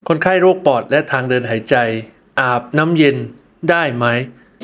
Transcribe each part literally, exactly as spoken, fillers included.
คนไข้โรคปอดและทางเดินหายใจอาบน้ำเย็นได้ไหม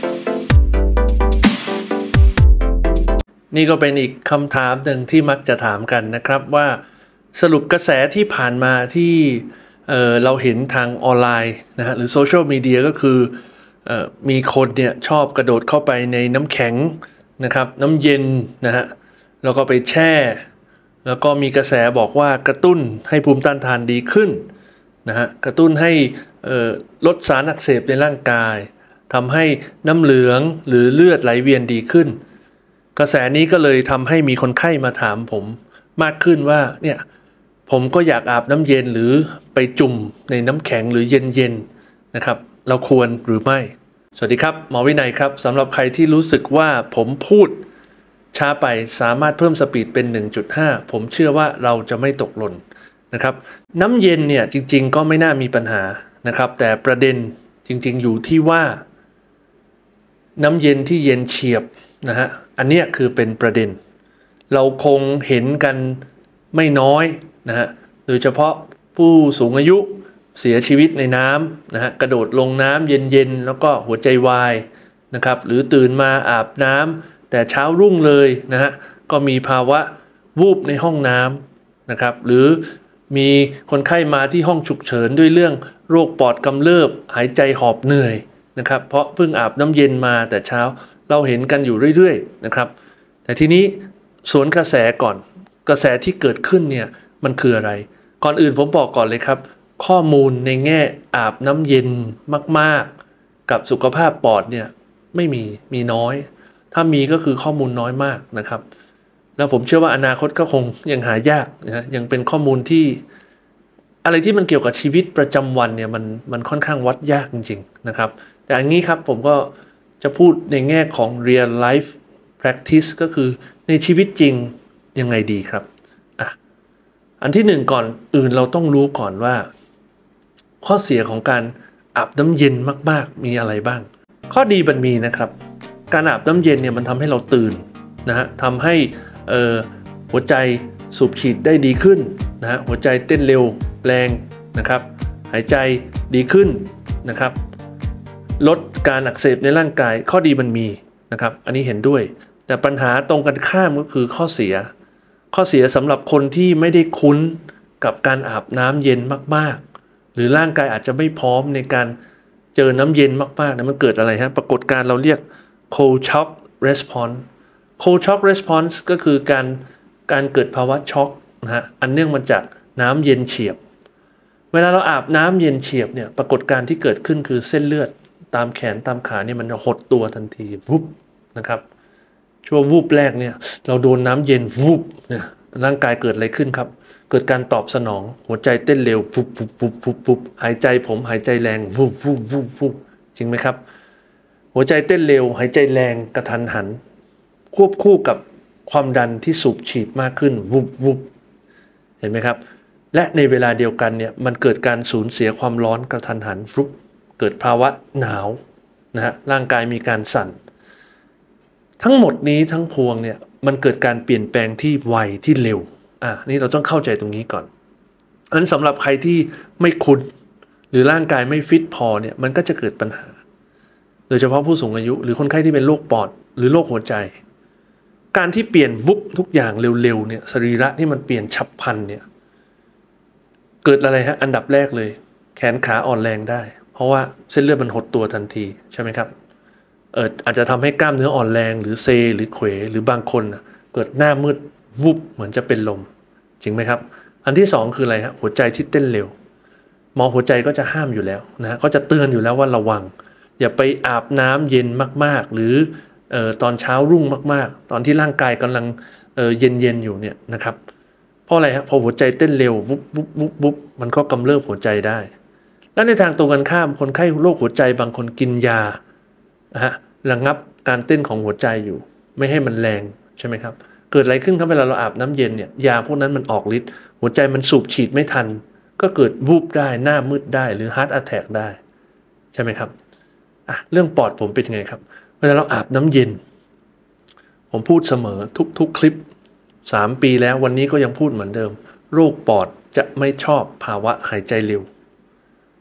นี่ก็เป็นอีกคำถามหนึ่งที่มักจะถามกันนะครับว่าสรุปกระแสที่ผ่านมาที่เอ่อเราเห็นทางออนไลน์นะฮะหรือโซเชียลมีเดียก็คือเอ่อมีคนเนี่ยชอบกระโดดเข้าไปในน้ำแข็งนะครับน้ำเย็นนะฮะแล้วก็ไปแช่แล้วก็มีกระแสบอกว่ากระตุ้นให้ภูมิต้านทานดีขึ้นนะฮะกระตุ้นให้ลดสารอักเสบในร่างกายทำให้น้ำเหลืองหรือเลือดไหลเวียนดีขึ้นกระแสนี้ก็เลยทำให้มีคนไข้มาถามผมมากขึ้นว่าเนี่ยผมก็อยากอาบน้ำเย็นหรือไปจุ่มในน้ำแข็งหรือเย็นๆนะครับเราควรหรือไม่สวัสดีครับหมอวินัยครับสำหรับใครที่รู้สึกว่าผมพูดช้าไปสามารถเพิ่มสปีดเป็น หนึ่งจุดห้า ผมเชื่อว่าเราจะไม่ตกหล่นนะครับน้ำเย็นเนี่ยจริงๆก็ไม่น่ามีปัญหานะครับแต่ประเด็นจริงๆอยู่ที่ว่าน้ำเย็นที่เย็นเฉียบนะฮะอันเนี้ยคือเป็นประเด็นเราคงเห็นกันไม่น้อยนะฮะโดยเฉพาะผู้สูงอายุเสียชีวิตในน้ำนะฮะกระโดดลงน้ำเย็นๆแล้วก็หัวใจวายนะครับหรือตื่นมาอาบน้ำแต่เช้ารุ่งเลยนะฮะก็มีภาวะวูบในห้องน้ำนะครับหรือมีคนไข้มาที่ห้องฉุกเฉินด้วยเรื่องโรคปอดกำเริบหายใจหอบเหนื่อยนะครับเพราะเพิ่งอาบน้ำเย็นมาแต่เช้าเราเห็นกันอยู่เรื่อยๆนะครับแต่ทีนี้สวนกระแสก่อนกระแสที่เกิดขึ้นเนี่ยมันคืออะไรก่อนอื่นผมบอกก่อนเลยครับข้อมูลในแง่อาบน้ำเย็นมากๆกับสุขภาพปอดเนี่ยไม่มีมีน้อยถ้ามีก็คือข้อมูลน้อยมากนะครับแล้วผมเชื่อว่าอนาคตก็คงยังหายากนะยังเป็นข้อมูลที่อะไรที่มันเกี่ยวกับชีวิตประจำวันเนี่ยมันมันค่อนข้างวัดยากจริงๆนะครับแต่อันนี้ครับผมก็จะพูดในแง่ของ real life practice ก็คือในชีวิตจริงยังไงดีครับอ่ะอันที่หนึ่งก่อนอื่นเราต้องรู้ก่อนว่าข้อเสียของการอาบน้ำเย็นมากๆมีอะไรบ้างข้อดีมันมีนะครับการอาบน้ำเย็นเนี่ยมันทำให้เราตื่นนะฮะทำให้เอ่อหัวใจสูบฉีดได้ดีขึ้นนะฮะหัวใจเต้นเร็วแรงนะครับหายใจดีขึ้นนะครับลดการอักเสบในร่างกายข้อดีมันมีนะครับอันนี้เห็นด้วยแต่ปัญหาตรงกันข้ามก็คือข้อเสียข้อเสียสำหรับคนที่ไม่ได้คุ้นกับการอาบน้ำเย็นมากๆหรือร่างกายอาจจะไม่พร้อมในการเจอน้ำเย็นมากๆนะมันเกิดอะไรฮะปรากฏการณ์เราเรียก cold shock response cold shock response ก็คือการการเกิดภาวะช็อกนะฮะอันเนื่องมาจากน้ำเย็นเฉียบเวลาเราอาบน้ำเย็นเฉียบเนี่ยปรากฏการณ์ที่เกิดขึ้นคือเส้นเลือดตามแขนตามขาเนี่ยมันหดตัวทันทีวุบนะครับช่วงวูบแรกเนี่ยเราโดนน้ำเย็นวูบเนี่ยร่างกายเกิดอะไรขึ้นครับเกิดการตอบสนองหัวใจเต้นเร็ววุบวุบวุบวุบวุบหายใจผมหายใจแรงวุบวุบวุบวุบจริงไหมครับหัวใจเต้นเร็วหายใจแรงกระทันหันควบคู่กับความดันที่สูบฉีดมากขึ้นวุบวุบเห็นไหมครับและในเวลาเดียวกันเนี่ยมันเกิดการสูญเสียความร้อนกระทันหันฟุบเกิดภาวะหนาวนะฮะร่างกายมีการสั่นทั้งหมดนี้ทั้งพวงเนี่ยมันเกิดการเปลี่ยนแปลงที่ไวที่เร็วอ่ะนี่เราต้องเข้าใจตรงนี้ก่อนอันสำหรับใครที่ไม่คุ้นหรือร่างกายไม่ฟิตพอเนี่ยมันก็จะเกิดปัญหาโดยเฉพาะผู้สูงอายุหรือคนไข้ที่เป็นโรคปอดหรือโรคหัวใจการที่เปลี่ยนวุบทุกอย่างเร็วๆเนี่ยสรีระที่มันเปลี่ยนฉับพลันเนี่ยเกิดอะไรฮะอันดับแรกเลยแขนขาอ่อนแรงได้เพราะว่าเส้นเลือดมันหดตัวทันทีใช่ไหมครับเอออาจจะทำให้กล้ามเนื้ออ่อนแรงหรือเซหรือเขวหรือบางคนเกิดหน้ามืดวุบเหมือนจะเป็นลมจริงไหมครับอันที่สองคืออะไรฮะหัวใจที่เต้นเร็วหมอหัวใจก็จะห้ามอยู่แล้วนะก็จะเตือนอยู่แล้วว่าระวังอย่าไปอาบน้ำเย็นมากๆหรือเอ่อตอนเช้ารุ่งมากๆตอนที่ร่างกายกำลังเอ่อเย็นๆอยู่เนี่ยนะครับเพราะอะไรฮะพอหัวใจเต้นเร็ววุบวุบวุบวุบมันก็กำเริบหัวใจได้และในทางตรงกันข้ามคนไข้โรคหัวใจบางคนกินยานะฮะระงับการเต้นของหัวใจอยู่ไม่ให้มันแรงใช่ไหมครับเกิดอะไรขึ้นครับเวลาเราอาบน้ำเย็นเนี่ยยาพวกนั้นมันออกฤทธิ์หัวใจมันสูบฉีดไม่ทันก็เกิดวูบได้หน้ามืดได้หรือฮาร์ทอะแทกได้ใช่ไหมครับอ่ะเรื่องปอดผมเป็นไงครับเวลาเราอาบน้ำเย็นผมพูดเสมอทุกๆคลิปสามปีแล้ววันนี้ก็ยังพูดเหมือนเดิมโรคปอดจะไม่ชอบภาวะหายใจเร็ว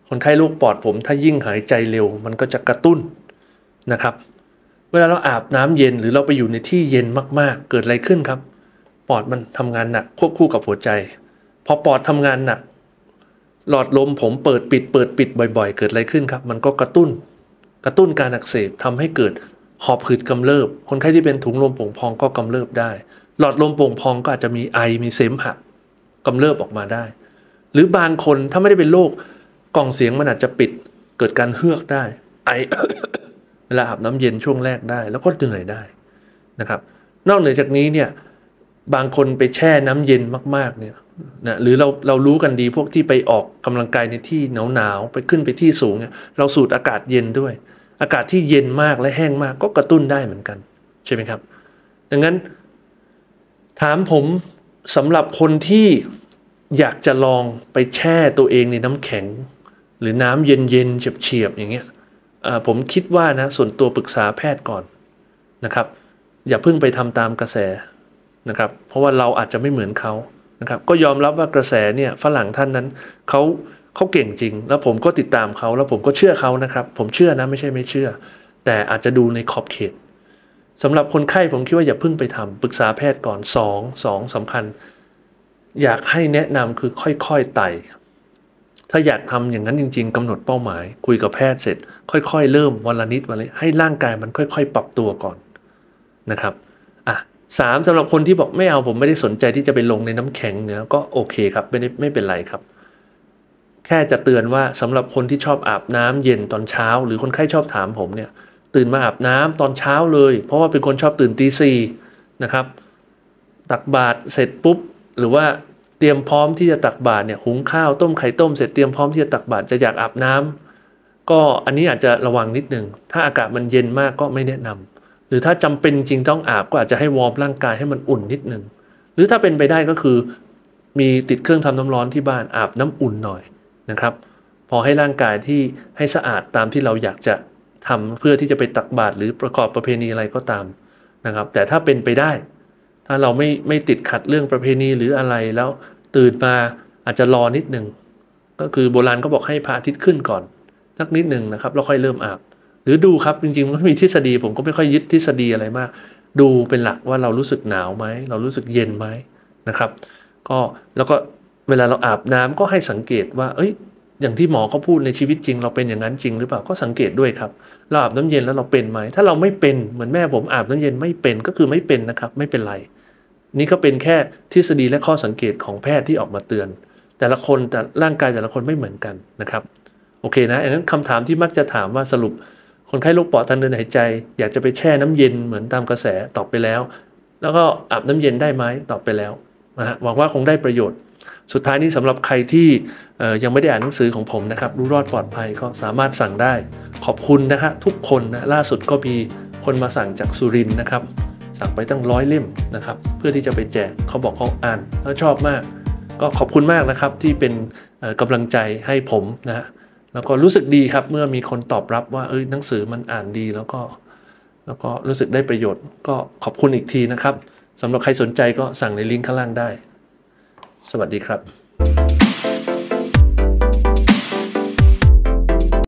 คนไข้โรคปอดผมถ้ายิ่งหายใจเร็วมันก็จะกระตุ้นนะครับเวลาเราอาบน้ำเย็นหรือเราไปอยู่ในที่เย็นมากๆเกิดอะไรขึ้นครับปอดมันทำงานหนักควบคู่กับหัวใจพอปอดทำงานหนักหลอดลมผมเปิดปิดเปิดปิดบ่อยๆเกิดอะไรขึ้นครับมันก็กระตุ้นกระตุ้นการอักเสบทำให้เกิดหอบหืดกำเริบคนไข้ที่เป็นถุงลมโป่งพองก็กำเริบได้หลอดลมโป่งพองก็อาจจะมีไอมีเสมหะกำเริบออกมาได้หรือบางคนถ้าไม่ได้เป็นโรคกล่องเสียงมันอาจจะปิดเกิดการเฮือกได้ไอ เวลาอาบน้ำเย็นช่วงแรกได้แล้วก็เหนื่อยได้นะครับนอกเหนือจากนี้เนี่ยบางคนไปแช่น้ำเย็นมากๆเนี่ยนะหรือเราเรารู้กันดีพวกที่ไปออกกำลังกายในที่หนาวๆไปขึ้นไปที่สูงเนี่ยเราสูดอากาศเย็นด้วยอากาศที่เย็นมากและแห้งมากก็กระตุ้นได้เหมือนกันใช่ไหมครับดังนั้นถามผมสำหรับคนที่อยากจะลองไปแช่ตัวเองในน้ำแข็งหรือน้ำเย็นๆเฉียบๆอย่างเงี้ยผมคิดว่านะส่วนตัวปรึกษาแพทย์ก่อนนะครับอย่าเพิ่งไปทำตามกระแสนะครับเพราะว่าเราอาจจะไม่เหมือนเขานะครับก็ยอมรับว่ากระแสเนี่ยฝรั่งท่านนั้นเขาเขาเก่งจริงแล้วผมก็ติดตามเขาแล้วผมก็เชื่อเขานะครับผมเชื่อนะไม่ใช่ไม่เชื่อแต่อาจจะดูในขอบเขตสำหรับคนไข้ผมคิดว่าอย่าเพิ่งไปทำปรึกษาแพทย์ก่อนสองสองสำคัญอยากให้แนะนำคือค่อยๆไต่ถ้าอยากทำอย่างนั้นจริงๆกำหนดเป้าหมายคุยกับแพทย์เสร็จค่อยๆเริ่มวันละนิดวันละให้ร่างกายมันค่อยๆปรับตัวก่อนนะครับอ่ะสามสำหรับคนที่บอกไม่เอาผมไม่ได้สนใจที่จะไปลงในน้ำแข็งเนี่ยก็โอเคครับไม่ได้ไม่เป็นไรครับแค่จะเตือนว่าสำหรับคนที่ชอบอาบน้ำเย็นตอนเช้าหรือคนไข้ชอบถามผมเนี่ยตื่นมาอาบน้ำตอนเช้าเลยเพราะว่าเป็นคนชอบตื่นตีสี่นะครับตักบาตรเสร็จปุ๊บหรือว่าเตรียมพร้อมที่จะตักบาตรเนี่ยหุงข้าวต้มไข่ต้มเสร็จเตรียมพร้อมที่จะตักบาตรจะอยากอาบน้ำก็อันนี้อาจจะระวังนิดนึงถ้าอากาศมันเย็นมากก็ไม่แนะนำหรือถ้าจำเป็นจริงต้องอาบก็อาจจะให้วอร์มร่างกายให้มันอุ่นนิดนึงหรือถ้าเป็นไปได้ก็คือมีติดเครื่องทำน้ำร้อนที่บ้านอาบน้ำอุ่นหน่อยนะครับพอให้ร่างกายที่ให้สะอาดตามที่เราอยากจะทำเพื่อที่จะไปตักบาตรหรือประกอบประเพณีอะไรก็ตามนะครับแต่ถ้าเป็นไปได้ถ้าเราไม่ไม่ติดขัดเรื่องประเพณีหรืออะไรแล้วตื่นมาอาจจะรอนิดหนึ่งก็คือโบราณก็บอกให้พระอาทิตย์ขึ้นก่อนสักนิดหนึ่งนะครับแล้วค่อยเริ่มอาบหรือดูครับจริงๆมันมีทฤษฎีผมก็ไม่ค่อยยึดทฤษฎีอะไรมากดูเป็นหลักว่าเรารู้สึกหนาวไหมเรารู้สึกเย็นไหมนะครับก็แล้วก็เวลาเราอาบน้ำก็ให้สังเกตว่าเอ้ยอย่างที่หมอเขาพูดในชีวิตจริงเราเป็นอย่างนั้นจริงหรือเปล่าก็สังเกตด้วยครับเราอาบน้ำเย็นแล้วเราเป็นไหมถ้าเราไม่เป็นเหมือนแม่ผมอาบน้ำเย็นไม่เป็นก็คือไม่เป็นนะครับไม่เป็นไรนี่ก็เป็นแค่ทฤษฎีและข้อสังเกตของแพทย์ที่ออกมาเตือนแต่ละคนแต่ร่างกายแต่ละคนไม่เหมือนกันนะครับโอเคนะอันนั้นคำถามที่มักจะถามว่าสรุปคนไข้โรคปอดทางเดินหายใจอยากจะไปแช่น้ำเย็นเหมือนตามกระแสตอบไปแล้วแล้วก็อาบน้ำเย็นได้ไหมตอบไปแล้วนะฮะหวังว่าคงได้ประโยชน์สุดท้ายนี้สำหรับใครที่ยังไม่ได้อ่านหนังสือของผมนะครับรู้รอดปลอดภัยก็สามารถสั่งได้ขอบคุณนะฮะทุกคนนะล่าสุดก็มีคนมาสั่งจากสุรินทร์นะครับสั่งไปตั้งร้อยเล่มนะครับเพื่อที่จะไปแจกเขาบอกเขาอ่านแล้วชอบมากก็ขอบคุณมากนะครับที่เป็นกำลังใจให้ผมนะฮะแล้วก็รู้สึกดีครับเมื่อมีคนตอบรับว่าเอ้ยหนังสือมันอ่านดีแล้วก็แล้วก็รู้สึกได้ประโยชน์ก็ขอบคุณอีกทีนะครับสำหรับใครสนใจก็สั่งในลิงก์ข้างล่างได้สวัสดีครับ